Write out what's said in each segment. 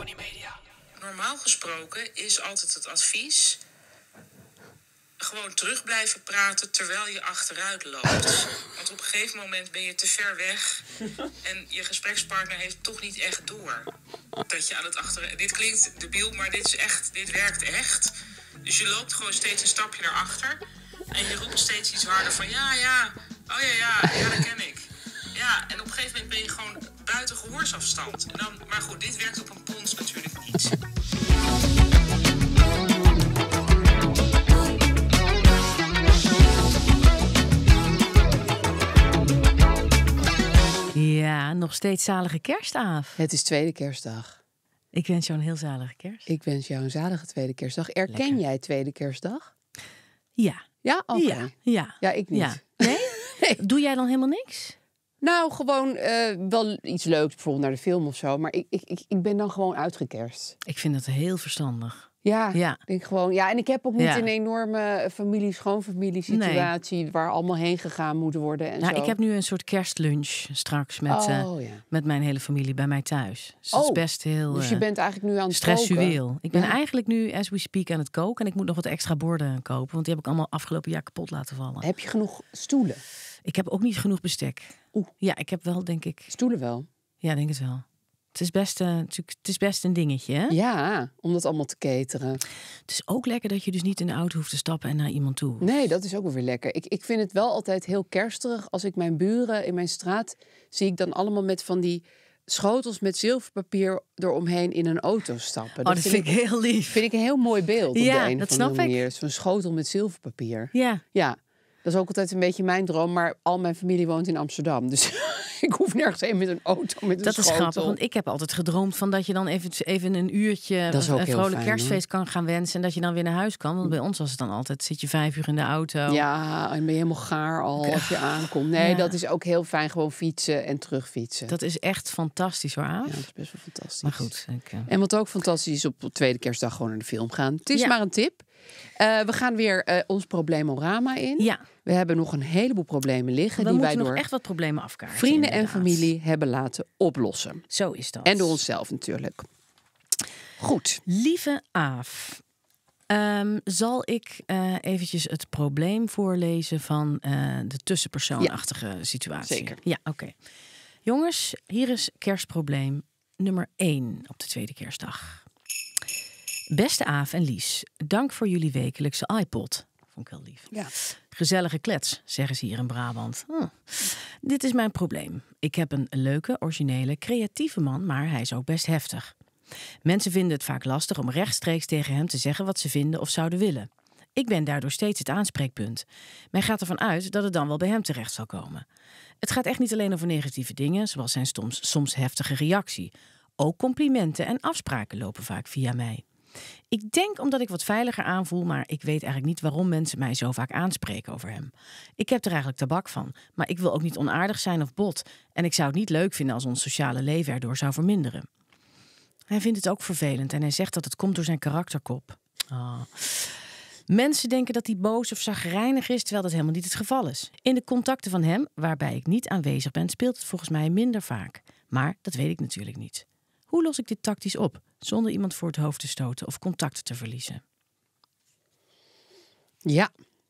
Tony Media. Normaal gesproken is altijd het advies... gewoon terug blijven praten terwijl je achteruit loopt. Want op een gegeven moment ben je te ver weg... en je gesprekspartner heeft toch niet echt door... dat je aan het achteruit... Dit klinkt debiel, maar dit werkt echt. Dus je loopt gewoon steeds een stapje naar achter... en je roept steeds iets harder van... ja, dat ken ik. Ja, en op een gegeven moment ben je gewoon buiten gehoorsafstand. En dan, maar goed, dit werkt op een pons natuurlijk niet. Ja, nog steeds zalige kerstaaf. Het is tweede kerstdag. Ik wens jou een heel zalige kerst. Ik wens jou een zalige tweede kerstdag. Erken Lekker. jij tweede kerstdag? Ja. Ja? Oké. Ja. Ja, ik niet. Ja. Nee? Nee. Doe jij dan helemaal niks? Nou, gewoon wel iets leuks, bijvoorbeeld naar de film of zo. Maar ik ben dan gewoon uitgekerst. Ik vind dat heel verstandig. Ja, Ja. Ik denk gewoon. Ja, en ik heb ook niet Ja. een enorme schoonfamilie-situatie... waar allemaal heen gegaan moet worden en Nou, zo. ik heb nu een soort kerstlunch straks met, ja. met mijn hele familie bij mij thuis. Dus dat is best heel Dus je bent eigenlijk nu aan het stressueel. koken. Ik ben Ja. eigenlijk nu, as we speak, aan het koken. En ik moet nog wat extra borden kopen. Want die heb ik allemaal afgelopen jaar kapot laten vallen. Heb je genoeg stoelen? Ik heb ook niet genoeg bestek. Oeh. Ja, ik heb wel, denk ik... Stoelen wel? Ja, denk het wel. Het is best een dingetje, hè? Ja, om dat allemaal te cateren. Het is ook lekker dat je dus niet in de auto hoeft te stappen en naar iemand toe. Nee, dat is ook wel weer lekker. Ik vind het wel altijd heel kersterig als ik mijn buren in mijn straat... zie ik dan allemaal met van die schotels met zilverpapier eromheen in een auto stappen. Dat vind ik heel lief. Vind ik een heel mooi beeld Ja, op de een dat of andere snap ik. manier. Zo'n schotel met zilverpapier. Ja. Ja, dat is ook altijd een beetje mijn droom. Maar al mijn familie woont in Amsterdam. Dus ik hoef nergens heen met een auto met een Dat schotel. is grappig, want ik heb altijd gedroomd van dat je dan even een uurtje Dat is ook een heel vrolijk fijn, kerstfeest kan gaan wensen en dat je dan weer naar huis kan. Want bij ons was het dan altijd, zit je 5 uur in de auto. Ja, en ben je helemaal gaar al als je aankomt. Nee, Ja. dat is ook heel fijn. Gewoon fietsen en terugfietsen. Dat is echt fantastisch hoor, Aaf. Ja, dat is best wel fantastisch. Maar goed. En wat ook fantastisch is, op tweede kerstdag gewoon naar de film gaan. Het is Ja. maar een tip. We gaan weer ons probleemorama in. Ja. We hebben nog een heleboel problemen liggen... We die wij moeten nog door echt wat problemen afkaarten. vrienden en inderdaad. familie hebben laten oplossen. Zo is dat. En door onszelf natuurlijk. Goed. Lieve Aaf, zal ik eventjes het probleem voorlezen van de tussenpersoonachtige situatie? zeker. Ja, oké. Jongens, hier is kerstprobleem nummer 1 op de tweede kerstdag. Beste Aaf en Lies, dank voor jullie wekelijkse iPod. Vond ik heel lief. Ja. Gezellige klets, zeggen ze hier in Brabant. Dit is mijn probleem. Ik heb een leuke, originele, creatieve man, maar hij is ook best heftig. Mensen vinden het vaak lastig om rechtstreeks tegen hem te zeggen wat ze vinden of zouden willen. Ik ben daardoor steeds het aanspreekpunt. Men gaat ervan uit dat het dan wel bij hem terecht zal komen. Het gaat echt niet alleen over negatieve dingen, zoals zijn soms heftige reactie. Ook complimenten en afspraken lopen vaak via mij. Ik denk omdat ik wat veiliger aanvoel, maar ik weet eigenlijk niet waarom mensen mij zo vaak aanspreken over hem. Ik heb er eigenlijk tabak van, maar ik wil ook niet onaardig zijn of bot. En ik zou het niet leuk vinden als ons sociale leven erdoor zou verminderen. Hij vindt het ook vervelend en hij zegt dat het komt door zijn karakterkop. Mensen denken dat hij boos of chagrijnig is, terwijl dat helemaal niet het geval is. In de contacten van hem, waarbij ik niet aanwezig ben, speelt het volgens mij minder vaak. Maar dat weet ik natuurlijk niet. Hoe los ik dit tactisch op, zonder iemand voor het hoofd te stoten of contacten te verliezen? Ja.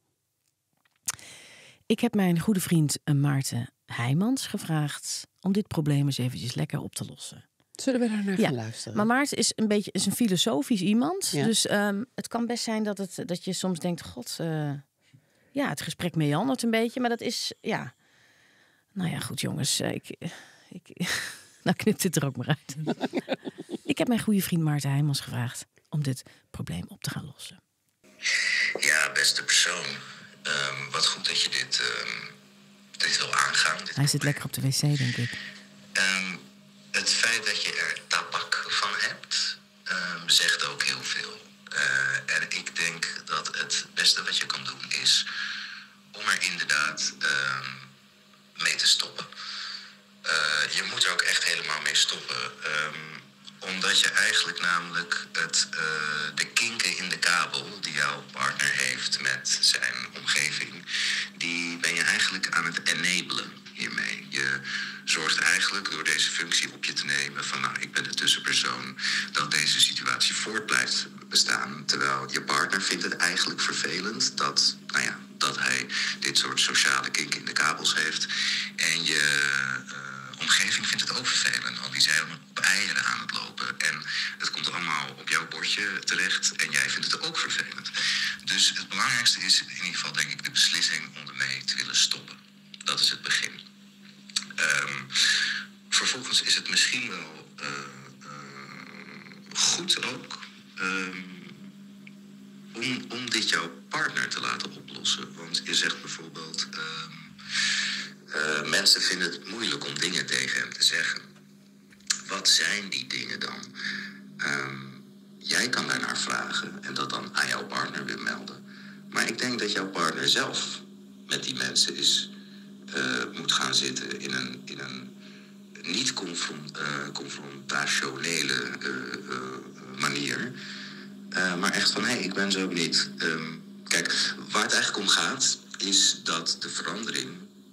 Ik heb mijn goede vriend Maarten Heijmans gevraagd om dit probleem eens eventjes lekker op te lossen. Zullen we daar naar gaan luisteren? Maar Maarten is een filosofisch iemand. Ja. Dus het kan best zijn dat je soms denkt, god, het gesprek meandert een beetje. Maar dat is, ja. Nou ja, goed jongens. Nou knipt dit er ook maar uit. Ik heb mijn goede vriend Maarten Heijmans gevraagd om dit probleem op te gaan lossen. Ja, beste persoon. Wat goed dat je dit wil aangaan. Hij zit lekker op de wc, denk ik. Het feit dat je er tabak van hebt, zegt ook heel veel. En ik denk dat het beste wat je kan doen is om er inderdaad mee te stoppen. Je moet er ook echt helemaal mee stoppen. Omdat je eigenlijk namelijk de kinken in de kabel die jouw partner heeft met zijn omgeving, die ben je eigenlijk aan het enablen hiermee. Je zorgt eigenlijk door deze functie op je te nemen van, nou, ik ben de tussenpersoon, dat deze situatie voort blijft bestaan. Terwijl je partner vindt het eigenlijk vervelend dat hij dit soort sociale kink in de kabels heeft. En je omgeving vindt het ook vervelend, want die zijn op eieren aan het lopen. En het komt allemaal op jouw bordje terecht en jij vindt het ook vervelend. Dus het belangrijkste is in ieder geval, denk ik, de beslissing om ermee te willen stoppen. Dat is het begin. Vervolgens is het misschien wel goed ook om dit jouw partner te laten oplossen. Want je zegt bijvoorbeeld, mensen vinden het moeilijk om dingen tegen hem te zeggen. Wat zijn die dingen dan? Jij kan daarnaar vragen en dat dan aan jouw partner weer melden. Maar ik denk dat jouw partner zelf met die mensen moet gaan zitten in een niet confrontationele manier. Maar echt van, ik ben zo benieuwd. Kijk, waar het eigenlijk om gaat, is dat de verandering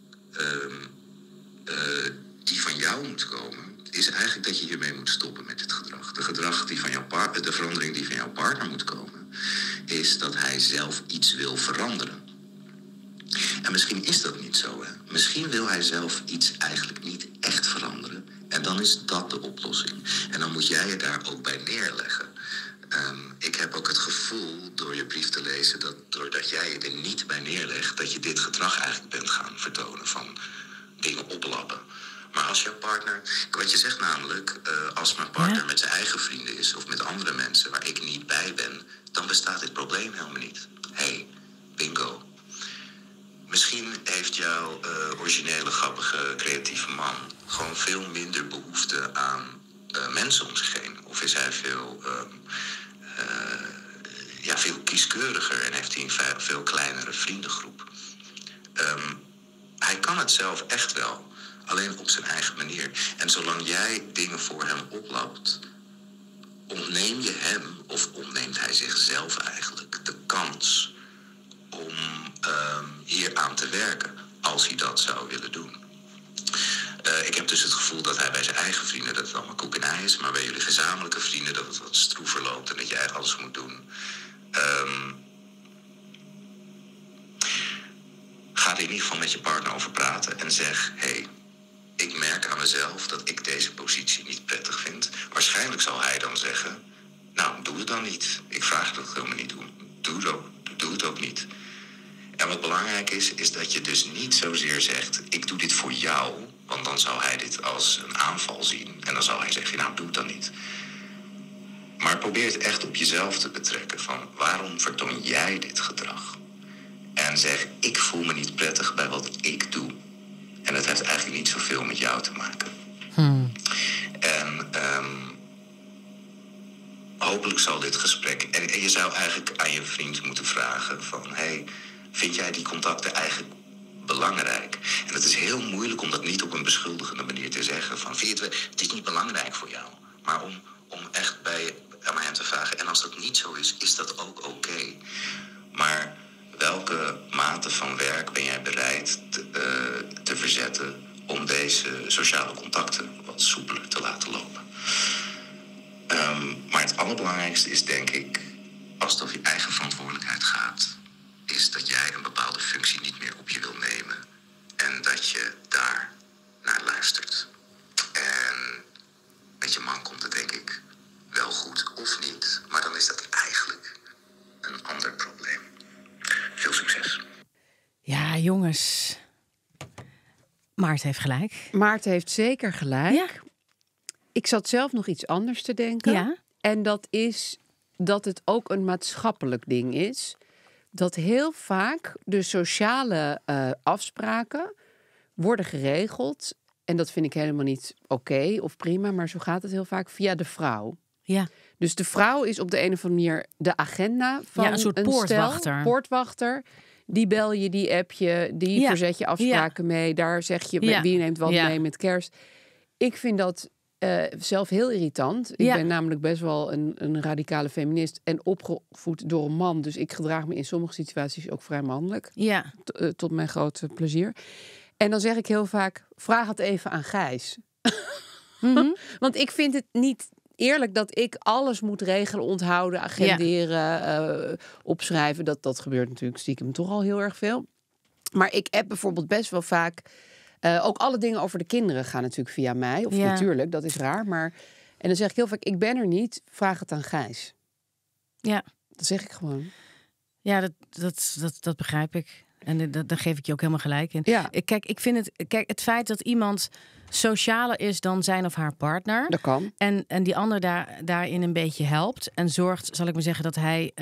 die van jou moet komen, is eigenlijk dat je hiermee moet stoppen met dit gedrag. De verandering die van jouw partner moet komen, is dat hij zelf iets wil veranderen. En misschien is dat niet zo, hè? Misschien wil hij zelf iets eigenlijk niet echt veranderen. En dan is dat de oplossing. En dan moet jij je daar ook bij neerleggen. Ik heb ook het gevoel, door je brief te lezen, dat doordat jij je er niet bij neerlegt, dat je dit gedrag eigenlijk bent gaan vertonen van dingen oplappen. Maar als jouw partner, wat je zegt namelijk, als mijn partner met zijn eigen vrienden is of met andere mensen waar ik niet bij ben, dan bestaat dit probleem helemaal niet. Bingo. Misschien heeft jouw originele, grappige, creatieve man gewoon veel minder behoefte aan mensen om zich heen. Of is hij veel kieskeuriger en heeft hij een veel kleinere vriendengroep. Hij kan het zelf echt wel, alleen op zijn eigen manier. En zolang jij dingen voor hem oplapt, ontneem je hem, of ontneemt hij zichzelf eigenlijk, de kans om hier aan te werken, als hij dat zou willen doen. Ik heb dus het gevoel dat hij bij zijn eigen vrienden dat het allemaal koek en ei is, maar bij jullie gezamenlijke vrienden dat het wat stroever loopt en dat jij alles moet doen. Ga er in ieder geval met je partner over praten en zeg, ik merk aan mezelf dat ik deze positie niet prettig vind. Waarschijnlijk zal hij dan zeggen, nou, doe het dan niet. Ik vraag dat helemaal niet doen. Doe het ook niet. En wat belangrijk is dat je dus niet zozeer zegt, ik doe dit voor jou, want dan zou hij dit als een aanval zien. En dan zal hij zeggen, nou, doe het dan niet. Maar probeer het echt op jezelf te betrekken. Van waarom vertoon jij dit gedrag? En zeg, ik voel me niet prettig bij wat ik doe. En dat heeft eigenlijk niet zoveel met jou te maken. En hopelijk zal dit gesprek... En je zou eigenlijk aan je vriend moeten vragen van, vind jij die contacten eigenlijk belangrijk? En het is heel moeilijk om dat niet op een beschuldigende manier te zeggen. Van, het is niet belangrijk voor jou. Maar om echt aan hem te vragen. En als dat niet zo is dat ook oké. Maar welke mate van werk ben jij bereid te verzetten om deze sociale contacten wat soepeler te laten lopen? Maar het allerbelangrijkste is, denk ik, als het over je eigen verantwoordelijkheid gaat, is dat jij een bepaalde functie niet meer op je wil nemen. En dat je daar naar luistert. En met je man komt het, denk ik, wel goed of niet. Maar dan is dat eigenlijk een ander probleem. Veel succes. Ja, jongens. Maarten heeft gelijk. Maarten heeft zeker gelijk. Ja. Ik zat zelf nog iets anders te denken. Ja. En dat is dat het ook een maatschappelijk ding is. Dat heel vaak de sociale afspraken worden geregeld. En dat vind ik helemaal niet oké of prima. Maar zo gaat het heel vaak via de vrouw. Ja. Dus de vrouw is op de een of andere manier de agenda van een soort poortwachter. Poortwachter. Die bel je, die app je, die verzet je afspraken mee. Daar zeg je wie neemt wat mee met kerst. Ik vind dat zelf heel irritant. Ik ben namelijk best wel een radicale feminist en opgevoed door een man. Dus ik gedraag me in sommige situaties ook vrij mannelijk. Ja. Tot mijn grote plezier. En dan zeg ik heel vaak, vraag het even aan Gijs. Want ik vind het niet eerlijk dat ik alles moet regelen, onthouden, agenderen, opschrijven. Dat gebeurt natuurlijk stiekem toch al heel erg veel. Maar ik heb bijvoorbeeld best wel vaak... ook alle dingen over de kinderen gaan natuurlijk via mij. Of natuurlijk, dat is raar. Maar... En dan zeg ik heel vaak, ik ben er niet, vraag het aan Gijs. Ja. Dat zeg ik gewoon. Ja, dat begrijp ik. En daar geef ik je ook helemaal gelijk in. Ja. Ik vind het feit dat iemand socialer is dan zijn of haar partner. Dat kan. En die ander daarin een beetje helpt. En zorgt, zal ik maar zeggen, dat hij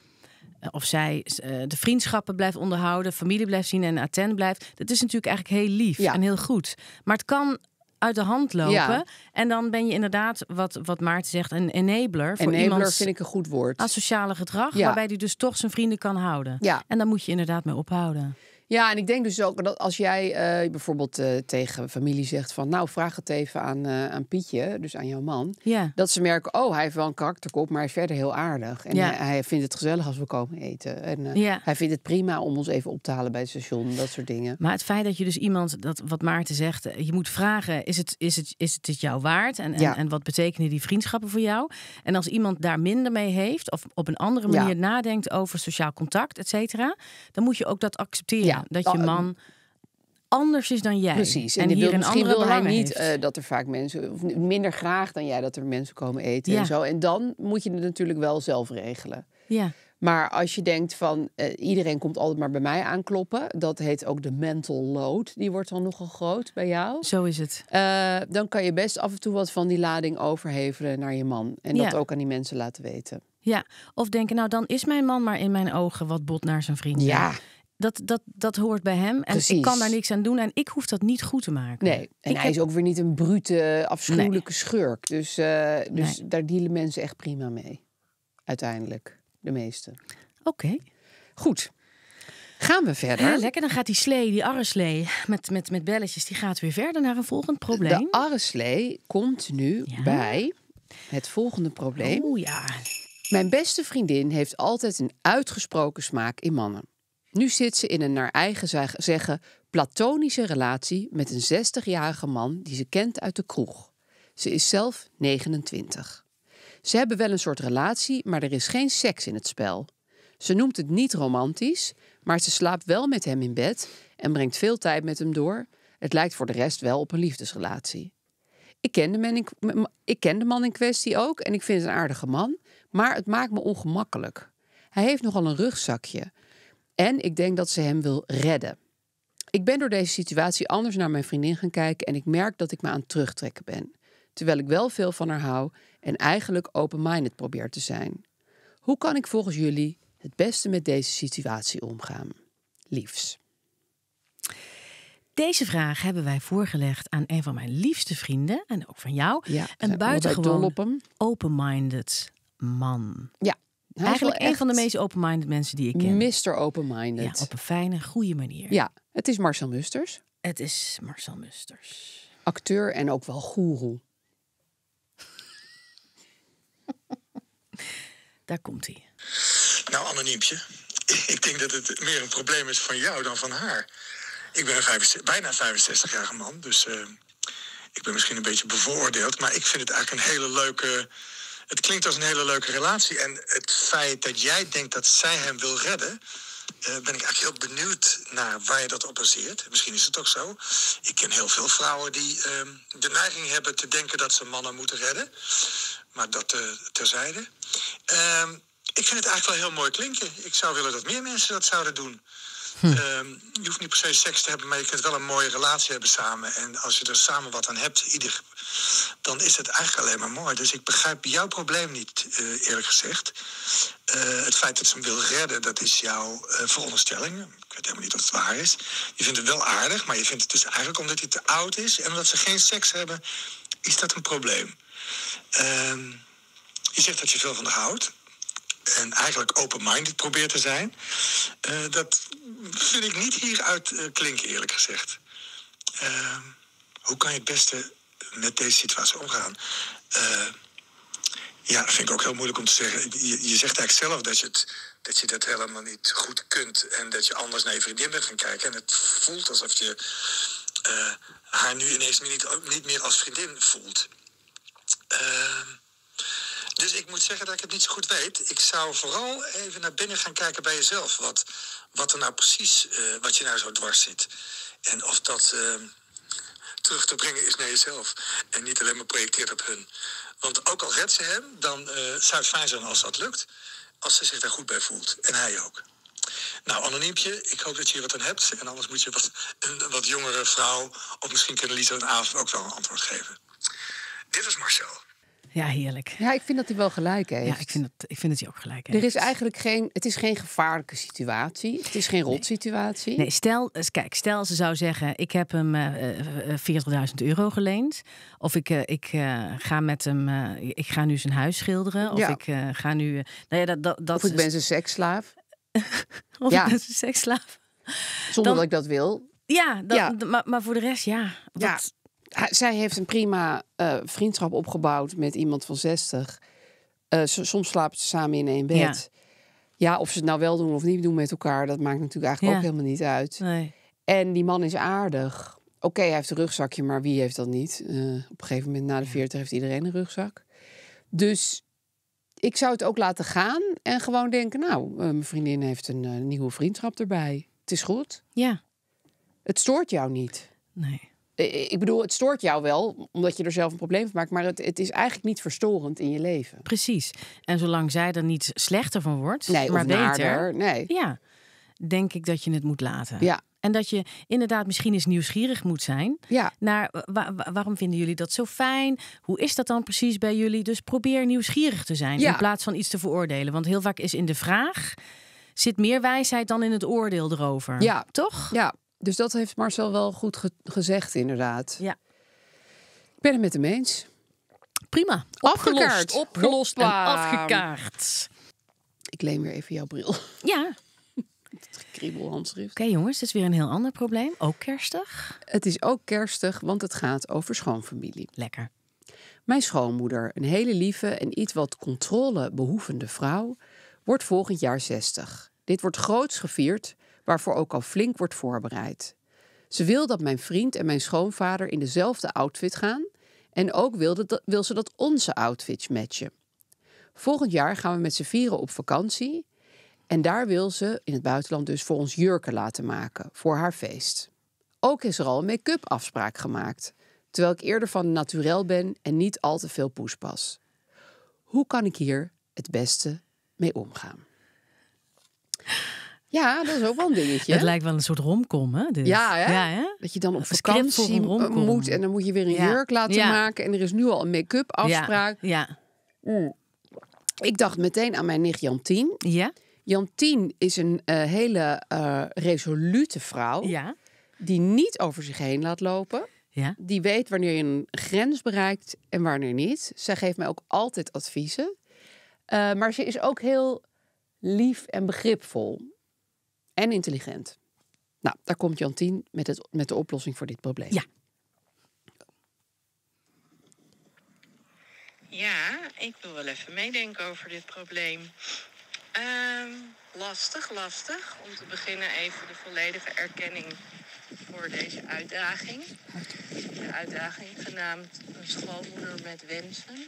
of zij de vriendschappen blijft onderhouden, familie blijft zien en attent blijft. Dat is natuurlijk eigenlijk heel lief en heel goed. Maar het kan uit de hand lopen. Ja. En dan ben je inderdaad, wat Maarten zegt, een enabler. Voor enabler vind ik een goed woord. Asociale gedrag, waarbij hij dus toch zijn vrienden kan houden. Ja. En daar moet je inderdaad mee ophouden. Ja, en ik denk dus ook dat als jij bijvoorbeeld tegen familie zegt van... nou, vraag het even aan Pietje, dus aan jouw man. Ja. Dat ze merken, hij heeft wel een karakterkop, maar hij is verder heel aardig. En hij vindt het gezellig als we komen eten. En hij vindt het prima om ons even op te halen bij het station, dat soort dingen. Maar het feit dat je dus iemand, wat Maarten zegt... je moet vragen, is het jou waard? En wat betekenen die vriendschappen voor jou? En als iemand daar minder mee heeft... of op een andere manier nadenkt over sociaal contact, et cetera... dan moet je ook dat accepteren. Ja. Dat je man anders is dan jij. Precies. En hier misschien wil hij niet heeft. Dat er vaak mensen... of minder graag dan jij dat er mensen komen eten en zo. En dan moet je het natuurlijk wel zelf regelen. Ja. Maar als je denkt van... iedereen komt altijd maar bij mij aankloppen... dat heet ook de mental load. Die wordt dan nogal groot bij jou. Zo is het. Dan kan je best af en toe wat van die lading overhevelen naar je man. En dat ook aan die mensen laten weten. Ja, of denken, nou dan is mijn man maar in mijn ogen wat bot naar zijn vrienden. Ja. Dat hoort bij hem. En ik kan daar niks aan doen. En ik hoef dat niet goed te maken. Nee, en hij is ook weer niet een brute, afschuwelijke schurk. Dus daar dealen mensen echt prima mee. Uiteindelijk. De meeste. Oké. Goed. Gaan we verder. Lekker, dan gaat die arreslee met belletjes... die gaat weer verder naar een volgend probleem. De arreslee komt nu bij het volgende probleem. Oeh ja. Mijn beste vriendin heeft altijd een uitgesproken smaak in mannen. Nu zit ze in een naar eigen zeggen platonische relatie met een 60-jarige man die ze kent uit de kroeg. Ze is zelf 29. Ze hebben wel een soort relatie, maar er is geen seks in het spel. Ze noemt het niet romantisch, maar ze slaapt wel met hem in bed en brengt veel tijd met hem door. Het lijkt voor de rest wel op een liefdesrelatie. Ik ken de man in kwestie ook en ik vind het een aardige man, maar het maakt me ongemakkelijk. Hij heeft nogal een rugzakje. En ik denk dat ze hem wil redden. Ik ben door deze situatie anders naar mijn vriendin gaan kijken... en ik merk dat ik me aan het terugtrekken ben. Terwijl ik wel veel van haar hou... en eigenlijk open-minded probeer te zijn. Hoe kan ik volgens jullie het beste met deze situatie omgaan? Liefs. Deze vraag hebben wij voorgelegd aan een van mijn liefste vrienden... en ook van jou. Ja, een buitengewoon open-minded man. Ja. Eigenlijk een van de meest open-minded mensen die ik ken. Mr. Open-minded. Ja, op een fijne, goede manier. Ja, het is Marcel Musters. Het is Marcel Musters. Acteur en ook wel goeroe. Daar komt hij. Nou, anoniempje. Ik denk dat het meer een probleem is van jou dan van haar. Ik ben een bijna 65-jarige man, dus ik ben misschien een beetje bevooroordeeld. Maar ik vind het eigenlijk een hele leuke... Het klinkt als een hele leuke relatie. En het feit dat jij denkt dat zij hem wil redden... ben ik eigenlijk heel benieuwd naar waar je dat op baseert. Misschien is het ook zo. Ik ken heel veel vrouwen die de neiging hebben te denken dat ze mannen moeten redden. Maar dat terzijde. Ik vind het eigenlijk wel heel mooi klinken. Ik zou willen dat meer mensen dat zouden doen. Je hoeft niet per se seks te hebben, maar je kunt wel een mooie relatie hebben samen. En als je er samen wat aan hebt, dan is het eigenlijk alleen maar mooi. Dus ik begrijp jouw probleem niet, eerlijk gezegd. Het feit dat ze hem wil redden, dat is jouw veronderstelling. Ik weet helemaal niet of het waar is. Je vindt het wel aardig, maar je vindt het dus eigenlijk omdat hij te oud is... en omdat ze geen seks hebben, is dat een probleem. Je zegt dat je veel van haar houdt. En eigenlijk open-minded probeert te zijn. Dat vind ik niet hieruit klinken, eerlijk gezegd. Hoe kan je het beste met deze situatie omgaan? Ja, dat vind ik ook heel moeilijk om te zeggen. Je zegt eigenlijk zelf dat je dat helemaal niet goed kunt... en dat je anders naar je vriendin bent gaan kijken. En het voelt alsof je haar nu ineens niet meer als vriendin voelt. Dus ik moet zeggen dat ik het niet zo goed weet. Ik zou vooral even naar binnen gaan kijken bij jezelf. Wat er nou precies, wat je nou zo dwars zit. En of dat terug te brengen is naar jezelf. En niet alleen maar projecteert op hun. Want ook al redt ze hem, dan zou het fijn zijn als dat lukt. Als ze zich daar goed bij voelt. En hij ook. Nou, anoniempje, ik hoop dat je hier wat aan hebt. En anders moet je een wat jongere vrouw... of misschien kunnen Lisa en Aaf ook wel een antwoord geven. Dit is Marcel. Ja, heerlijk. Ja, ik vind dat hij wel gelijk heeft. Ja, ik vind dat hij ook gelijk heeft. Er is eigenlijk het is geen gevaarlijke situatie. Het is geen rotsituatie. Nee, stel ze zou zeggen... ik heb hem €40.000 geleend. Of ik ga met hem... ik ga nu zijn huis schilderen. Of ik ga nu... of ik ben zijn seksslaaf. Of ik ben zijn seksslaaf. Zonder dat ik dat wil. Ja, maar voor de rest, Zij heeft een prima vriendschap opgebouwd met iemand van 60. Soms slapen ze samen in één bed. Ja, of ze het nou wel doen of niet doen met elkaar... dat maakt natuurlijk eigenlijk ook helemaal niet uit. Nee. En die man is aardig. Oké, hij heeft een rugzakje, maar wie heeft dat niet? Op een gegeven moment, na de 40, heeft iedereen een rugzak. Dus ik zou het ook laten gaan en gewoon denken... nou, mijn vriendin heeft een nieuwe vriendschap erbij. Het is goed. Ja. Het stoort jou niet. Nee. Ik bedoel, het stoort jou wel, omdat je er zelf een probleem van maakt... maar het is eigenlijk niet verstorend in je leven. Precies. En zolang zij er niet slechter van wordt, maar beter... naarder, nee. Ja, denk ik dat je het moet laten. Ja. En dat je inderdaad misschien eens nieuwsgierig moet zijn... Ja. naar waarom vinden jullie dat zo fijn? Hoe is dat dan precies bij jullie? Dus probeer nieuwsgierig te zijn in plaats van iets te veroordelen. Want heel vaak is in de vraag... zit meer wijsheid dan in het oordeel erover. Ja. Toch? Ja. Dus dat heeft Marcel wel goed gezegd, inderdaad. Ja. Ik ben het met hem eens. Prima. Opgelost en afgekaart. Ik leen weer even jouw bril. Ja. Het kriebelhandschrift. Oké, jongens, dat is weer een heel ander probleem. Ook kerstig. Het is ook kerstig, want het gaat over schoonfamilie. Lekker. Mijn schoonmoeder, een hele lieve en iets wat controlebehoevende vrouw... wordt volgend jaar 60. Dit wordt groots gevierd... waarvoor ook al flink wordt voorbereid. Ze wil dat mijn vriend en mijn schoonvader in dezelfde outfit gaan... en ook wil ze dat onze outfits matchen. Volgend jaar gaan we met z'n vieren op vakantie... en daar wil ze, in het buitenland dus, voor ons jurken laten maken... voor haar feest. Ook is er al een make-up afspraak gemaakt... terwijl ik eerder van naturel ben en niet al te veel poespas. Hoe kan ik hier het beste mee omgaan? Ja, dat is ook wel een dingetje. Het lijkt wel een soort romcom, hè? Dit. Ja, hè? Ja, hè? Dat je dan op vakantie moet en dan moet je weer een jurk laten maken. En er is nu al een make-up afspraak. Ja. Ik dacht meteen aan mijn nicht Jantien. Ja. Jantien is een hele resolute vrouw. Ja. Die niet over zich heen laat lopen. Ja. Die weet wanneer je een grens bereikt en wanneer niet. Zij geeft mij ook altijd adviezen. Maar ze is ook heel lief en begripvol. En intelligent. Nou, daar komt Jantien met de oplossing voor dit probleem. Ja. Ja, ik wil wel even meedenken over dit probleem. Lastig. Om te beginnen even de volledige erkenning voor deze uitdaging. De uitdaging genaamd een schoonmoeder met wensen.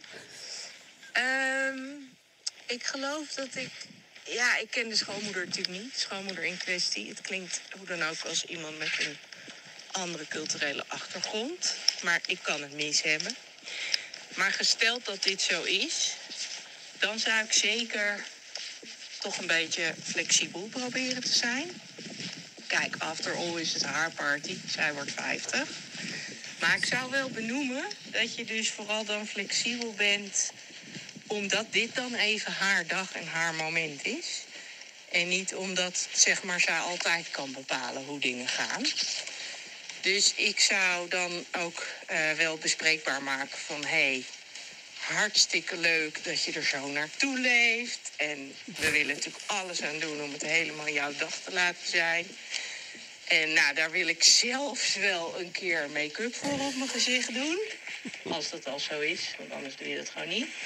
Ik geloof dat ik... Ja, ik ken de schoonmoeder natuurlijk niet. De schoonmoeder in kwestie. Het klinkt hoe dan ook als iemand met een andere culturele achtergrond. Maar ik kan het mis hebben. Maar gesteld dat dit zo is, dan zou ik zeker toch een beetje flexibel proberen te zijn. Kijk, after all is het haar party. Zij wordt 50. Maar ik zou wel benoemen dat je dus vooral dan flexibel bent, omdat dit dan even haar dag en haar moment is. En niet omdat, zeg maar, zij altijd kan bepalen hoe dingen gaan. Dus ik zou dan ook wel bespreekbaar maken van... hey, hartstikke leuk dat je er zo naartoe leeft. En we willen natuurlijk alles aan doen om het helemaal jouw dag te laten zijn. En nou, daar wil ik zelfs wel een keer make-up voor op mijn gezicht doen. Als dat al zo is, want anders doe je dat gewoon niet.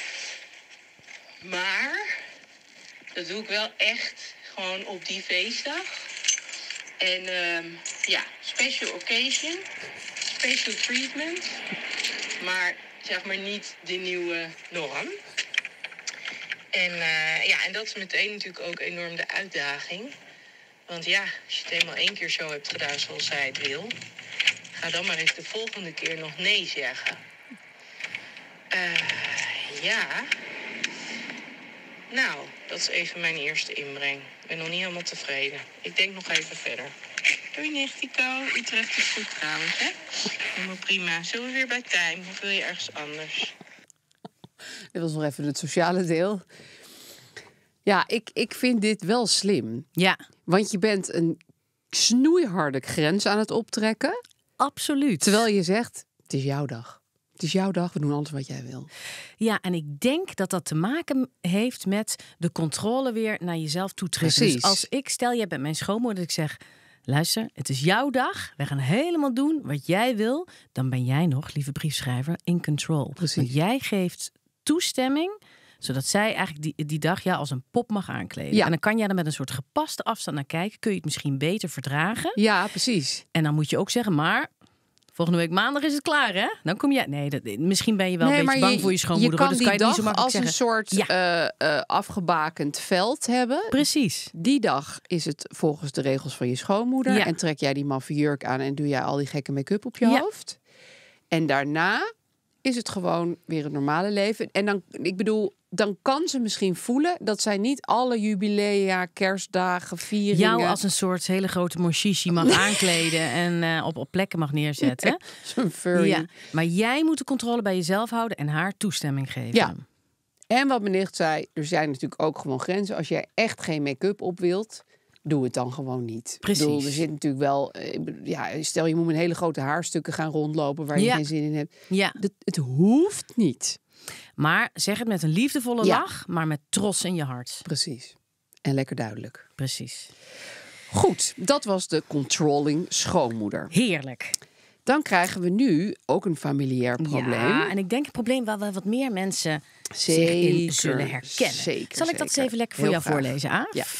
Maar dat doe ik wel echt gewoon op die feestdag. En ja, special occasion, special treatment. Maar zeg maar niet de nieuwe norm. En dat is meteen natuurlijk ook enorm de uitdaging. Want ja, als je het eenmaal 1 keer zo hebt gedaan zoals zij het wil, ga dan maar eens de volgende keer nog nee zeggen. Nou, dat is even mijn eerste inbreng. Ik ben nog niet helemaal tevreden. Ik denk nog even verder. Doei, Nichtico. Utrecht is goed trouwens, hè? Helemaal prima. Zullen we weer bij Tijm? Of wil je ergens anders? Dit was nog even het sociale deel. Ja, ik vind dit wel slim. Ja. Want je bent een snoeiharde grens aan het optrekken. Absoluut. Terwijl je zegt, het is jouw dag. Het is jouw dag, we doen alles wat jij wil. Ja, en ik denk dat dat te maken heeft met de controle weer naar jezelf toetrekken. Precies. Dus stel jij bent mijn schoonmoeder, ik zeg, luister, het is jouw dag. We gaan helemaal doen wat jij wil. Dan ben jij nog, lieve briefschrijver, in control. Precies. Want jij geeft toestemming, zodat zij eigenlijk die dag als een pop mag aankleden. Ja. En dan kan jij er met een soort gepaste afstand naar kijken. Kun je het misschien beter verdragen. Ja, precies. En dan moet je ook zeggen, maar volgende week maandag is het klaar, hè? Dan kom je. Nee, misschien ben je wel een beetje bang voor je schoonmoeder. Je kan dus die kan je het dag niet zo als zeggen. een soort afgebakend veld hebben. Precies. Die dag is het volgens de regels van je schoonmoeder. Ja. En trek jij die maffe jurk aan en doe jij al die gekke make-up op je hoofd. En daarna is het gewoon weer het normale leven. En dan, dan kan ze misschien voelen dat zij niet alle jubilea, kerstdagen, vieringen... Jou als een soort hele grote moshishi mag aankleden en op plekken mag neerzetten. Zo'n furry. Ja. Maar jij moet de controle bij jezelf houden en haar toestemming geven. Ja. En wat mijn nicht zei, er zijn natuurlijk ook gewoon grenzen. Als jij echt geen make-up op wilt, doe het dan gewoon niet. Precies. Er zit natuurlijk wel... stel je moet met hele grote haarstukken gaan rondlopen waar je geen zin in hebt. Ja. Het hoeft niet. Maar zeg het met een liefdevolle lach, maar met trots in je hart. Precies. En lekker duidelijk. Precies. Goed, dat was de controlling schoonmoeder. Heerlijk. Dan krijgen we nu ook een familiair probleem. Ja, en ik denk een probleem waar wel wat meer mensen zich in zullen herkennen. Zal ik dat eens even lekker voor jou voorlezen, Aaf? Ja.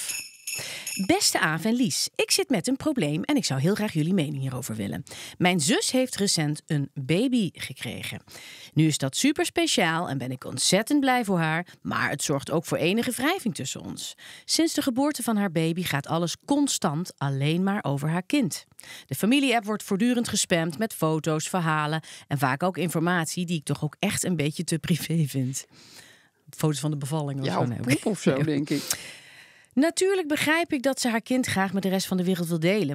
Beste Aaf en Lies, ik zit met een probleem en ik zou heel graag jullie mening hierover willen. Mijn zus heeft recent een baby gekregen. Nu is dat super speciaal en ben ik ontzettend blij voor haar, maar het zorgt ook voor enige wrijving tussen ons. Sinds de geboorte van haar baby gaat alles constant alleen maar over haar kind. De familie-app wordt voortdurend gespamd met foto's, verhalen en vaak ook informatie die ik toch ook echt een beetje te privé vind. Foto's van de bevalling of zo. Poep of zo, denk ik. Natuurlijk begrijp ik dat ze haar kind graag met de rest van de wereld wil delen.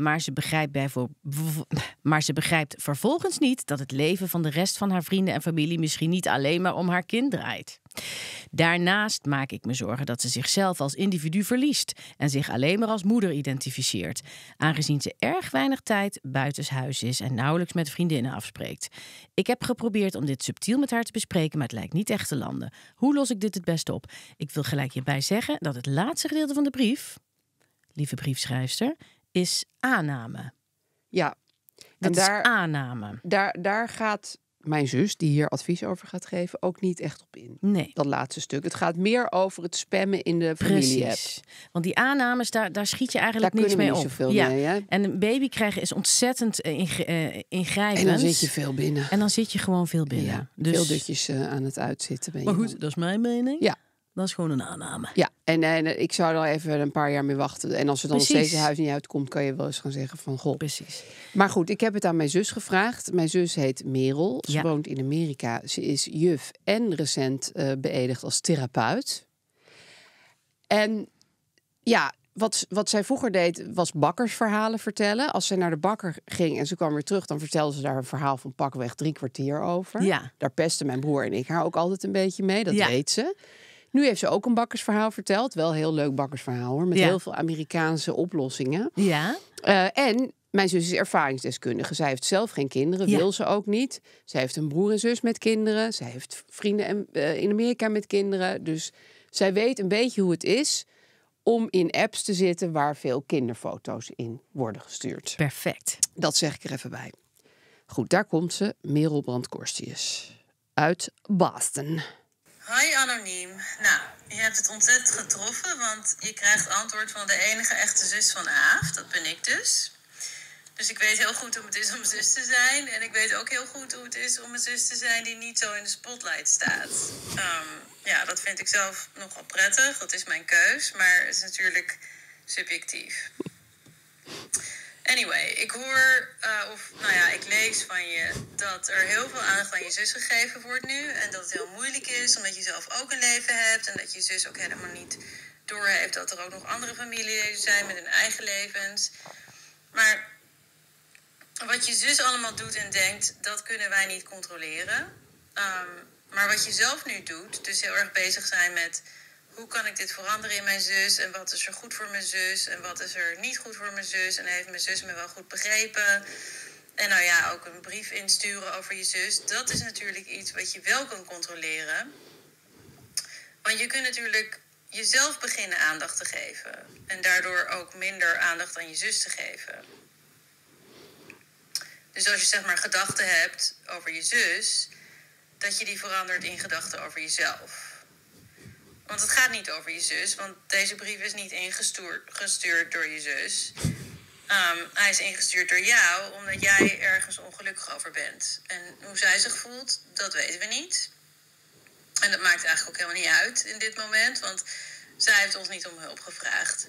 Maar ze begrijpt vervolgens niet dat het leven van de rest van haar vrienden en familie misschien niet alleen maar om haar kind draait. Daarnaast maak ik me zorgen dat ze zichzelf als individu verliest en zich alleen maar als moeder identificeert, aangezien ze erg weinig tijd buitenshuis is en nauwelijks met vriendinnen afspreekt. Ik heb geprobeerd om dit subtiel met haar te bespreken, maar het lijkt niet echt te landen. Hoe los ik dit het beste op? Ik wil gelijk hierbij zeggen dat het laatste gedeelte van de brief, lieve briefschrijfster, is aanname. Ja. Dat is aanname. Daar gaat mijn zus, die hier advies over gaat geven, ook niet echt op in. Nee. Dat laatste stuk. Het gaat meer over het spammen in de familie-app. Want die aannames, daar schiet je eigenlijk daar niks mee niet op. Zoveel mee, hè? En een baby krijgen is ontzettend ingrijpend. En dan zit je veel binnen. En dan zit je gewoon veel binnen. Ja, dus... veel dutjes aan het uitzitten. Ben maar je goed, dan. dat is mijn mening. Ja. Dat is gewoon een aanname. Ja, en ik zou er even een paar jaar mee wachten. En als er dan nog steeds het huis niet uitkomt, kan je wel eens gaan zeggen van goh. Precies. Maar goed, ik heb het aan mijn zus gevraagd. Mijn zus heet Merel. Ze woont in Amerika. Ze is juf en recent beëdigd als therapeut. En ja, wat zij vroeger deed, was bakkersverhalen vertellen. Als zij naar de bakker ging en ze kwam weer terug, dan vertelde ze daar een verhaal van pakweg 3 kwartier over. Ja. Daar pesten mijn broer en ik haar ook altijd een beetje mee. Dat weet ze. Nu heeft ze ook een bakkersverhaal verteld. Wel een heel leuk bakkersverhaal hoor. Met heel veel Amerikaanse oplossingen. Ja. En mijn zus is ervaringsdeskundige. Zij heeft zelf geen kinderen, wil ze ook niet. Zij heeft een broer en zus met kinderen. Zij heeft vrienden in Amerika met kinderen. Dus zij weet een beetje hoe het is om in apps te zitten waar veel kinderfoto's in worden gestuurd. Perfect. Dat zeg ik er even bij. Goed, daar komt ze. Merel Brandkorstius uit Boston. Hoi anoniem. Nou, je hebt het ontzettend getroffen, want je krijgt antwoord van de enige echte zus van Aaf. Dat ben ik dus. Dus ik weet heel goed hoe het is om zus te zijn. En ik weet ook heel goed hoe het is om een zus te zijn die niet zo in de spotlight staat. Dat vind ik zelf nogal prettig. Dat is mijn keus. Maar het is natuurlijk subjectief. Anyway, ik hoor, ik lees van je dat er heel veel aandacht aan je zus gegeven wordt nu. En dat het heel moeilijk is, omdat je zelf ook een leven hebt. En dat je zus ook helemaal niet doorheeft dat er ook nog andere familieleden zijn met hun eigen levens. Maar wat je zus allemaal doet en denkt, dat kunnen wij niet controleren. Maar wat je zelf nu doet, dus heel erg bezig zijn met hoe kan ik dit veranderen in mijn zus? En wat is er goed voor mijn zus? En wat is er niet goed voor mijn zus? En heeft mijn zus me wel goed begrepen? En ook een brief insturen over je zus. Dat is natuurlijk iets wat je wel kan controleren. Want je kunt natuurlijk jezelf beginnen aandacht te geven. En daardoor ook minder aandacht aan je zus te geven. Dus als je zeg maar gedachten hebt over je zus, dat je die verandert in gedachten over jezelf. Want het gaat niet over je zus, want deze brief is niet ingestuurd door je zus. Hij is ingestuurd door jou, omdat jij ergens ongelukkig over bent. En hoe zij zich voelt, dat weten we niet. En dat maakt eigenlijk ook helemaal niet uit in dit moment, want zij heeft ons niet om hulp gevraagd.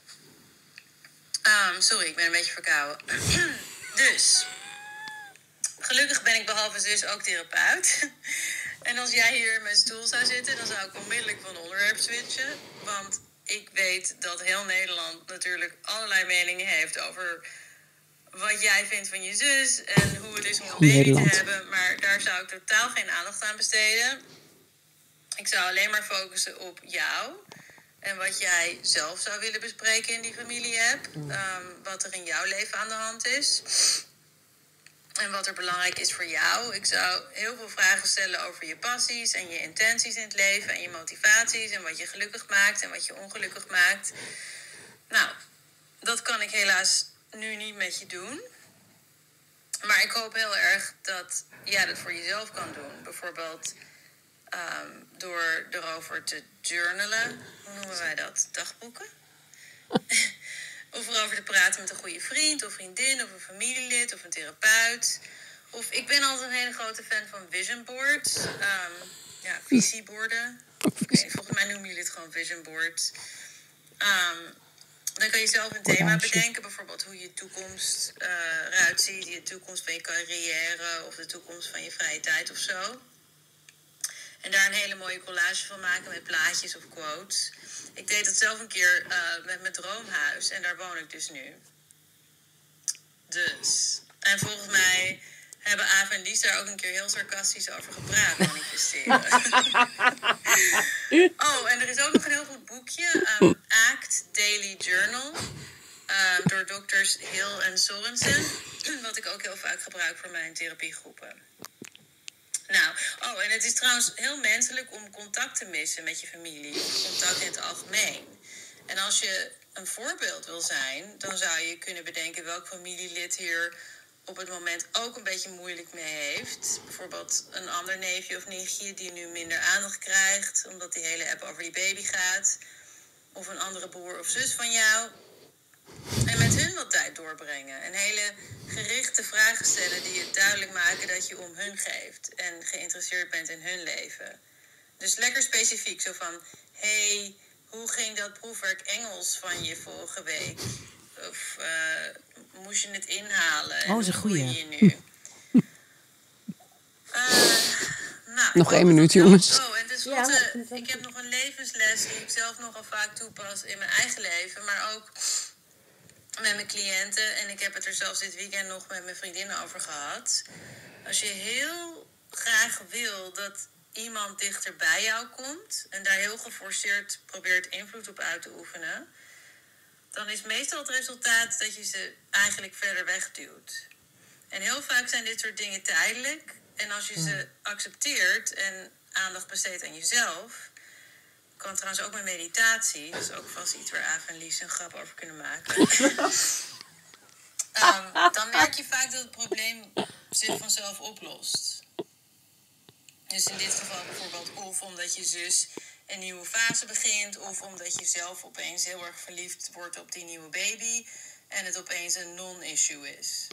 Sorry, ik ben een beetje verkouden. Dus, gelukkig ben ik behalve zus ook therapeut. En als jij hier in mijn stoel zou zitten, dan zou ik onmiddellijk van onderwerp switchen. Want ik weet dat heel Nederland natuurlijk allerlei meningen heeft over wat jij vindt van je zus en hoe het is om een baby te hebben. Maar daar zou ik totaal geen aandacht aan besteden. Ik zou alleen maar focussen op jou en wat jij zelf zou willen bespreken in die familie-app. Wat er in jouw leven aan de hand is. En wat er belangrijk is voor jou. Ik zou heel veel vragen stellen over je passies en je intenties in het leven en je motivaties en wat je gelukkig maakt en wat je ongelukkig maakt. Nou, dat kan ik helaas nu niet met je doen. Maar ik hoop heel erg dat jij dat voor jezelf kan doen. Bijvoorbeeld door erover te journalen. Hoe noemen wij dat? Dagboeken? Of erover te praten met een goede vriend of vriendin of een familielid of een therapeut. Of ik ben altijd een hele grote fan van vision boards. Visieborden. Volgens mij noemen jullie het gewoon vision boards. Dan kan je zelf een thema bedenken. Bijvoorbeeld hoe je toekomst eruit ziet. De toekomst van je carrière of de toekomst van je vrije tijd of zo. En daar een hele mooie collage van maken met plaatjes of quotes. Ik deed dat zelf een keer met mijn droomhuis. En daar woon ik dus nu. Dus. En volgens mij hebben Aaf en Lies daar ook een keer heel sarcastisch over gepraat. Manifesteren. En er is ook nog een heel goed boekje. ACT Daily Journal. Door dokters Hill en Sorensen. Wat ik ook heel vaak gebruik voor mijn therapiegroepen. En het is trouwens heel menselijk om contact te missen met je familie. Contact in het algemeen. En als je een voorbeeld wil zijn, dan zou je kunnen bedenken welk familielid hier op het moment ook een beetje moeilijk mee heeft. Bijvoorbeeld een ander neefje of nichtje die nu minder aandacht krijgt, omdat die hele app over die baby gaat. Of een andere broer of zus van jou. En met hun wat tijd doorbrengen. En hele gerichte vragen stellen die je duidelijk maken dat je om hun geeft. En geïnteresseerd bent in hun leven. Dus lekker specifiek. Zo van, hey, hoe ging dat proefwerk Engels van je vorige week? Of moest je het inhalen? En dat is een goeie. Hoe voel je je nu? Nog 1 minuut, jongens. En tenslotte, ik heb nog een levensles die ik zelf nogal vaak toepas in mijn eigen leven. Maar ook met mijn cliënten. En ik heb het er zelfs dit weekend nog met mijn vriendinnen over gehad. Als je heel graag wil dat iemand dichter bij jou komt en daar heel geforceerd probeert invloed op uit te oefenen, dan is meestal het resultaat dat je ze eigenlijk verder wegduwt. En heel vaak zijn dit soort dingen tijdelijk. En als je ze accepteert en aandacht besteedt aan jezelf, kan trouwens ook met meditatie, dat is ook vast iets waar Aaf en Lies een grap over kunnen maken. Dan merk je vaak dat het probleem zich vanzelf oplost. Dus in dit geval bijvoorbeeld of omdat je zus een nieuwe fase begint, of omdat je zelf opeens heel erg verliefd wordt op die nieuwe baby. en het opeens een non-issue is.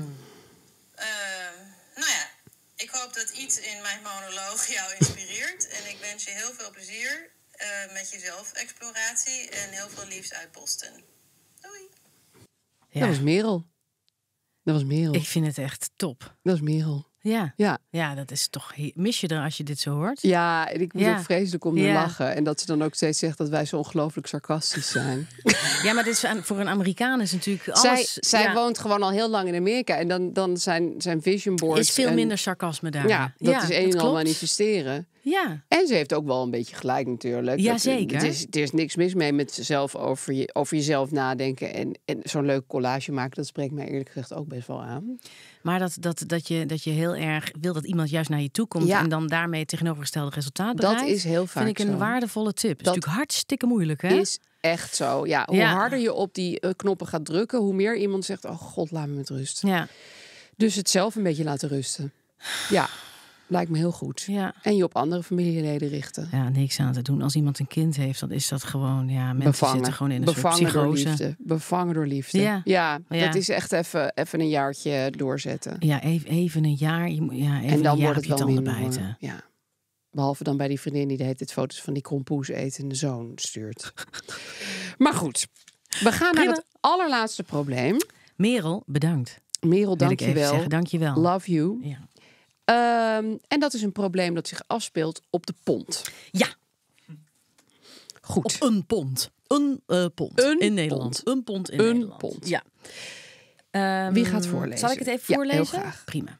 Nou ja, ik hoop dat iets in mijn monoloog jou inspireert. En ik wens je heel veel plezier met je zelfexploratie en heel veel liefs uit Boston. Doei! Ja. Dat was Merel. Ik vind het echt top. Dat was Merel. Ja, dat is toch... Mis je er als je dit zo hoort? Ja, en ik moet ook vreselijk om te lachen. En dat ze dan ook steeds zegt dat wij zo ongelooflijk sarcastisch zijn. Ja, maar dit is voor een Amerikaan is natuurlijk alles... Zij woont gewoon al heel lang in Amerika. En dan zijn vision boards... Is veel minder sarcasme daar. Ja, dat is een en al manifesteren. Ja. En ze heeft ook wel een beetje gelijk natuurlijk. Ja, zeker. Er is niks mis mee met zelf over jezelf nadenken. En zo'n leuke collage maken, dat spreekt mij eerlijk gezegd ook best wel aan. Maar dat je heel erg wil dat iemand juist naar je toe komt... en dan daarmee het tegenovergestelde resultaat bereikt... Dat is heel vaak vind ik een waardevolle tip. Dat is natuurlijk hartstikke moeilijk, hè? Is echt zo. Ja, hoe harder je op die knoppen gaat drukken... hoe meer iemand zegt, oh god, laat me met rust. Ja. Dus het zelf een beetje laten rusten. Ja, lijkt me heel goed. Ja. En je op andere familieleden richten. Ja, niks aan te doen. Als iemand een kind heeft, dan is dat gewoon... Ja, mensen zitten gewoon in een soort psychose. Bevangen door liefde. Ja, dat is echt even een jaartje doorzetten. Ja, even een jaar. En dan wordt het wel minder. Ja. Behalve dan bij die vriendin die de hele tijd foto's van die krompoes etende zoon stuurt. Maar goed, we gaan naar het allerlaatste probleem. Merel, bedankt. Merel, dank je wel. Dank je wel. Love you. Ja. En dat is een probleem dat zich afspeelt op de pont. Ja. Goed. Op een pont. Een pont in Nederland. Een pont in Nederland. Pont. Ja. Wie gaat voorlezen? Zal ik het even voorlezen? Heel graag. Prima.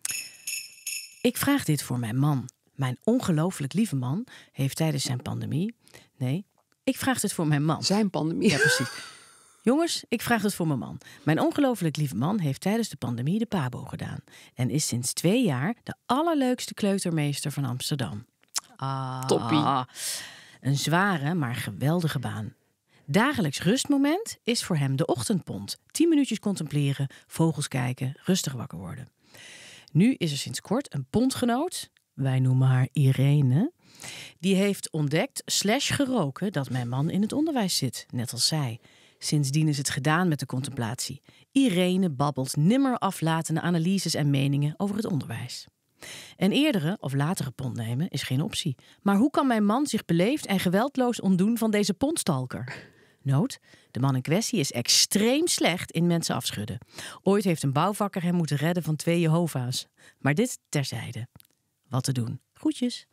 Ik vraag dit voor mijn man. Mijn ongelooflijk lieve man heeft tijdens zijn pandemie... Nee, ik vraag dit voor mijn man. Zijn pandemie? Ja, precies. Jongens, ik vraag het voor mijn man. Mijn ongelooflijk lieve man heeft tijdens de pandemie de PABO gedaan. En is sinds 2 jaar de allerleukste kleutermeester van Amsterdam. Toppie. Een zware, maar geweldige baan. Dagelijks rustmoment is voor hem de ochtendpont. 10 minuutjes contempleren, vogels kijken, rustig wakker worden. Nu is er sinds kort een pontgenoot, wij noemen haar Irene... die heeft ontdekt / geroken dat mijn man in het onderwijs zit, net als zij... Sindsdien is het gedaan met de contemplatie. Irene babbelt nimmer aflatende analyses en meningen over het onderwijs. Een eerdere of latere pont nemen is geen optie. Maar hoe kan mijn man zich beleefd en geweldloos ontdoen van deze pontstalker? Noot, de man in kwestie is extreem slecht in mensen afschudden. Ooit heeft een bouwvakker hem moeten redden van 2 Jehovah's. Maar dit terzijde. Wat te doen? Groetjes.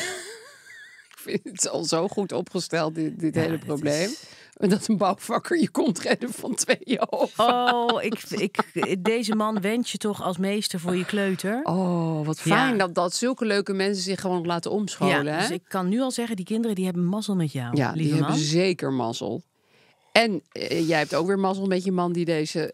Ik vind het al zo goed opgesteld, dit hele probleem. Dat een bouwvakker je komt redden van 2 Jehovah. Oh, deze man wens je toch als meester voor je kleuter? Oh, wat fijn dat zulke leuke mensen zich gewoon laten omscholen. Ja, dus ik kan nu al zeggen, die kinderen die hebben mazzel met jou. Ja, die hebben zeker mazzel. En jij hebt ook weer mazzel met je man die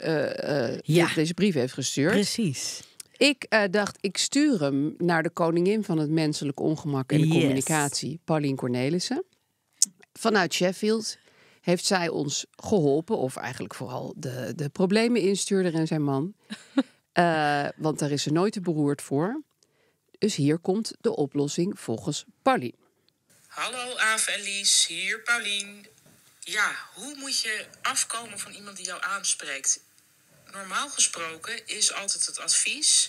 deze brief heeft gestuurd. Precies. Ik dacht, ik stuur hem naar de koningin van het menselijk ongemak en de communicatie, Paulien Cornelissen. Vanuit Sheffield heeft zij ons geholpen, of eigenlijk vooral de problemen instuurder en zijn man. Want daar is ze nooit te beroerd voor. Dus hier komt de oplossing volgens Paulien. Hallo Aaf en Lies, hier Paulien. Ja, hoe moet je afkomen van iemand die jou aanspreekt? Normaal gesproken is altijd het advies...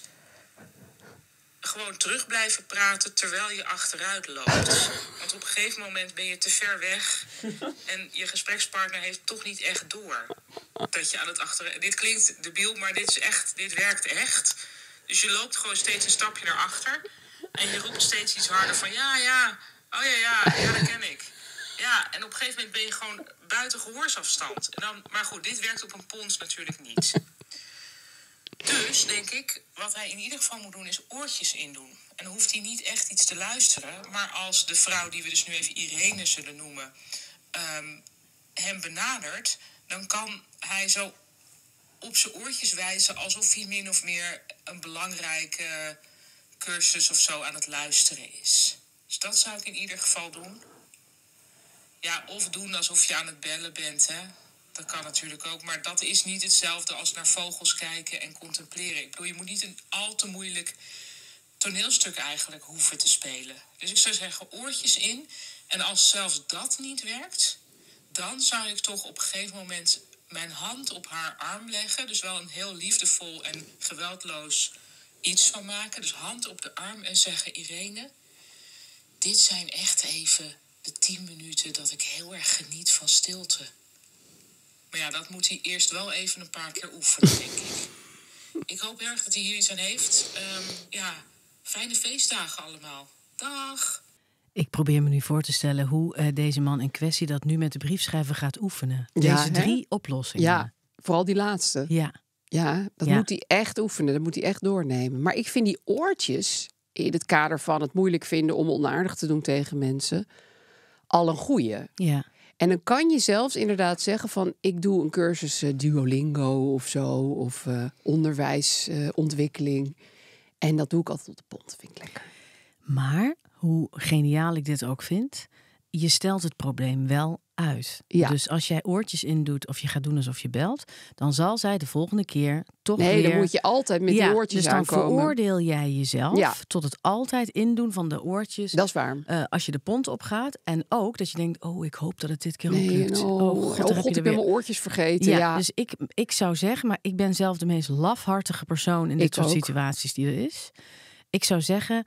gewoon terug blijven praten terwijl je achteruit loopt. Want op een gegeven moment ben je te ver weg... en je gesprekspartner heeft toch niet echt door... dat je aan het achteruit... Dit klinkt debiel, maar dit werkt echt. Dus je loopt gewoon steeds een stapje naar achter... en je roept steeds iets harder van... ja, dat ken ik. Ja, en op een gegeven moment ben je gewoon buiten gehoorsafstand. Maar goed, dit werkt op een pont natuurlijk niet... Dus, denk ik, wat hij in ieder geval moet doen is oortjes indoen. En dan hoeft hij niet echt iets te luisteren. Maar als de vrouw, die we dus nu even Irene zullen noemen, hem benadert... dan kan hij zo op zijn oortjes wijzen alsof hij min of meer een belangrijke cursus of zo aan het luisteren is. Dus dat zou ik in ieder geval doen. Ja, of doen alsof je aan het bellen bent, hè. Dat kan natuurlijk ook, maar dat is niet hetzelfde als naar vogels kijken en contempleren. Ik bedoel, je moet niet een al te moeilijk toneelstuk eigenlijk hoeven te spelen. Dus ik zou zeggen, oortjes in. En als zelfs dat niet werkt, dan zou ik toch op een gegeven moment mijn hand op haar arm leggen. Dus wel een heel liefdevol en geweldloos iets van maken. Dus hand op de arm en zeggen: Irene, dit zijn echt even de 10 minuten dat ik heel erg geniet van stilte. Maar ja, dat moet hij eerst wel even een paar keer oefenen, denk ik. Ik hoop heel erg dat hij hier iets aan heeft. Fijne feestdagen allemaal. Dag! Ik probeer me nu voor te stellen hoe deze man in kwestie dat nu met de briefschrijver gaat oefenen. Deze 3 oplossingen. Ja, vooral die laatste. Ja, dat moet hij echt oefenen. Dat moet hij echt doornemen. Maar ik vind die oortjes, in het kader van het moeilijk vinden om onaardig te doen tegen mensen, al een goeie. Ja. En dan kan je zelfs inderdaad zeggen van, ik doe een cursus Duolingo of zo, of onderwijsontwikkeling. En dat doe ik altijd op de pont. Vind ik lekker. Maar hoe geniaal ik dit ook vind, je stelt het probleem wel uit. Ja. Dus als jij oortjes indoet of je gaat doen alsof je belt, dan zal zij de volgende keer toch weer... Nee, dan moet je altijd met die oortjes dus dan aankomen. veroordeel jij jezelf tot het altijd indoen van de oortjes. Dat is waar. Als je de pont opgaat. En ook dat je denkt, ik hoop dat het dit keer ook lukt. God, ik ben mijn oortjes vergeten. Ja. Dus ik zou zeggen, maar ik ben zelf de meest lafhartige persoon in dit soort situaties die er is. Ik zou zeggen,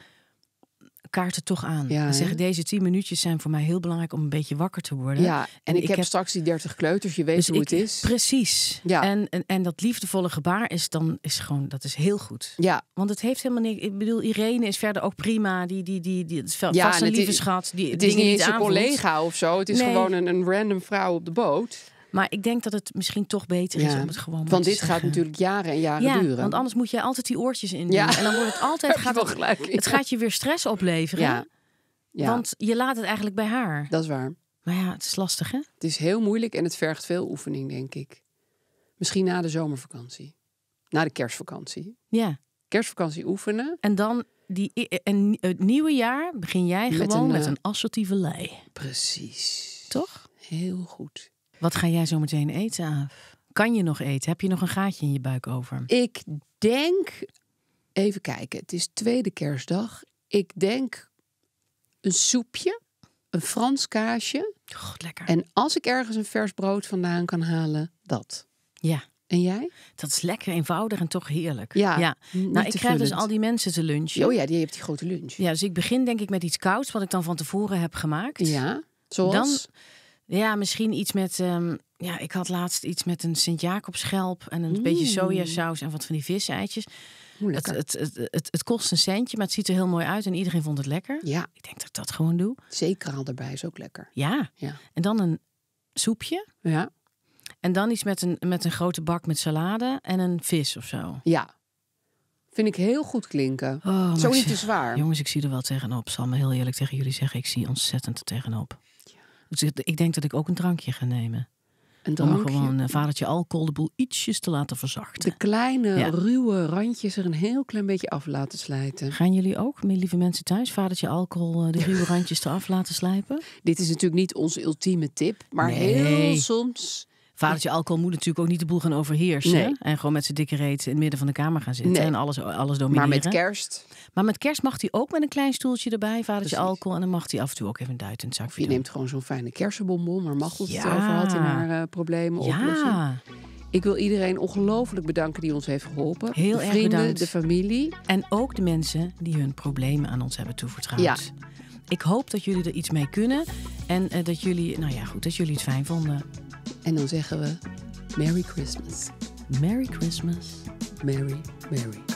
kaart het toch aan. En zeggen, deze 10 minuutjes zijn voor mij heel belangrijk om een beetje wakker te worden. Ja, en ik heb straks die 30 kleuters. Je weet dus hoe het is. Precies. Ja. En dat liefdevolle gebaar is gewoon, dat is heel goed. Ja. Want het heeft helemaal niks. Ik bedoel, Irene is verder ook prima. Die is vast een lieve schat. Het is niet eens een collega of zo. Het is gewoon een random vrouw op de boot. Maar ik denk dat het misschien toch beter is om het gewoon maar want te dit zeggen. gaat natuurlijk jaren en jaren duren. Want anders moet je altijd die oortjes in doen. Ja. En dan wordt het altijd... het gaat je weer stress opleveren. Ja. Want je laat het eigenlijk bij haar. Dat is waar. Maar ja, het is lastig, hè? Het is heel moeilijk en het vergt veel oefening, denk ik. Misschien na de zomervakantie. Na de kerstvakantie. Ja. Kerstvakantie oefenen. En dan het nieuwe jaar begin jij gewoon met een assertieve lei. Precies. Toch? Heel goed. Wat ga jij zo meteen eten, Aaf? Kan je nog eten? Heb je nog een gaatje in je buik over? Ik denk... Even kijken. Het is 2e kerstdag. Ik denk een soepje. Een Frans kaasje. God, lekker. En als ik ergens een vers brood vandaan kan halen, dat. Ja. En jij? Dat is lekker eenvoudig en toch heerlijk. Ja. Nou, ik krijg dus al die mensen te lunchen. Oh ja, die hebt die grote lunch. Ja, dus ik begin denk ik met iets kouds wat ik dan van tevoren heb gemaakt. Ja, zoals? Dan, misschien iets met... ik had laatst iets met een Sint-Jacobsschelp en een beetje sojasaus en wat van die viseitjes. Het kost een centje, maar het ziet er heel mooi uit en iedereen vond het lekker. Ja. Ik denk dat ik dat gewoon doe. Zeekraal erbij is ook lekker. Ja. En dan een soepje. Ja. En dan iets met een grote bak met salade en een vis of zo. Ja. Vind ik heel goed klinken. Zo niet te zwaar. Jongens, ik zie er wel tegenop. Zal me heel eerlijk tegen jullie zeggen, ik zie ontzettend er tegenop. Ja. Dus ik denk dat ik ook een drankje ga nemen. Een drankje? Om gewoon vadertje alcohol de boel ietsjes te laten verzachten. De kleine, ruwe randjes er een heel klein beetje af laten slijten. Gaan jullie ook, lieve mensen thuis, vadertje alcohol de ruwe randjes eraf laten slijpen? Dit is natuurlijk niet onze ultieme tip, maar heel soms... Vadertje alcohol moet natuurlijk ook niet de boel gaan overheersen. Nee. En gewoon met zijn dikke reet in het midden van de kamer gaan zitten. En alles domineren. Maar met kerst? Maar met kerst mag hij ook met een klein stoeltje erbij. Vadertje alcohol. En dan mag hij af en toe ook even een duit in het zakje. Je neemt gewoon zo'n fijne kersenbonbon. Maar Machtel het over had in haar problemen oplossen. Ik wil iedereen ongelooflijk bedanken die ons heeft geholpen. Heel de erg vrienden, bedankt. de familie. En ook de mensen die hun problemen aan ons hebben toevertrouwd. Ja. Ik hoop dat jullie er iets mee kunnen. En dat jullie, dat jullie het fijn vonden. En dan zeggen we Merry Christmas. Merry Christmas. Merry, Merry